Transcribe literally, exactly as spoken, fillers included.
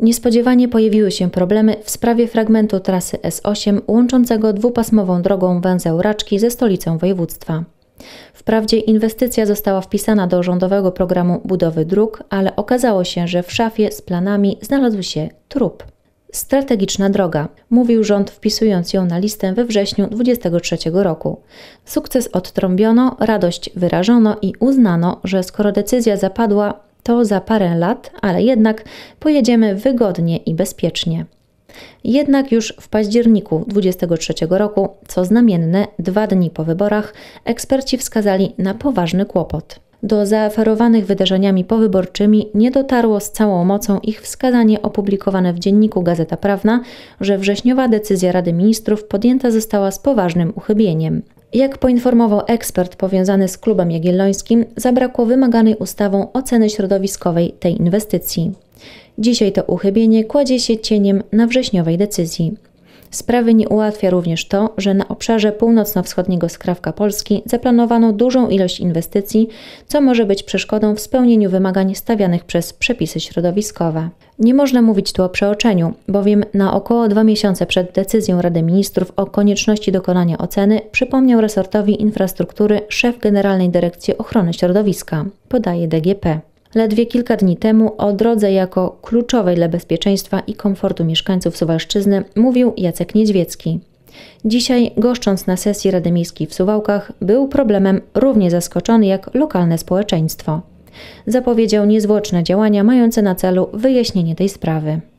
Niespodziewanie pojawiły się problemy w sprawie fragmentu trasy S osiem łączącego dwupasmową drogą węzeł Raczki ze stolicą województwa. Wprawdzie inwestycja została wpisana do rządowego programu budowy dróg, ale okazało się, że w szafie z planami znalazł się trup. Strategiczna droga, mówił rząd, wpisując ją na listę we wrześniu dwudziestego trzeciego roku. Sukces odtrąbiono, radość wyrażono i uznano, że skoro decyzja zapadła, to za parę lat, ale jednak pojedziemy wygodnie i bezpiecznie. Jednak już w październiku dwudziestego trzeciego roku, co znamienne, dwa dni po wyborach, eksperci wskazali na poważny kłopot. Do zaaferowanych wydarzeniami powyborczymi nie dotarło z całą mocą ich wskazanie opublikowane w dzienniku Gazeta Prawna, że wrześniowa decyzja Rady Ministrów podjęta została z poważnym uchybieniem. Jak poinformował ekspert powiązany z Klubem Jagiellońskim, zabrakło wymaganej ustawą oceny środowiskowej tej inwestycji. Dzisiaj to uchybienie kładzie się cieniem na wrześniowej decyzji. Sprawy nie ułatwia również to, że na obszarze północno-wschodniego skrawka Polski zaplanowano dużą ilość inwestycji, co może być przeszkodą w spełnieniu wymagań stawianych przez przepisy środowiskowe. Nie można mówić tu o przeoczeniu, bowiem na około dwa miesiące przed decyzją Rady Ministrów o konieczności dokonania oceny przypomniał resortowi infrastruktury szef Generalnej Dyrekcji Ochrony Środowiska, podaje D G P. Ledwie kilka dni temu o drodze jako kluczowej dla bezpieczeństwa i komfortu mieszkańców Suwalszczyzny mówił Jacek Niedźwiecki. Dzisiaj, goszcząc na sesji Rady Miejskiej w Suwałkach, był problemem równie zaskoczony jak lokalne społeczeństwo. Zapowiedział niezwłoczne działania mające na celu wyjaśnienie tej sprawy.